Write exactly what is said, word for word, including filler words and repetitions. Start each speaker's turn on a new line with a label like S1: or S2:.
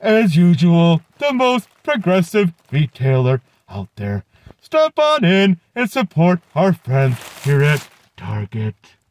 S1: as usual, the most progressive retailer out there. Stop on in and support our friends here at Target.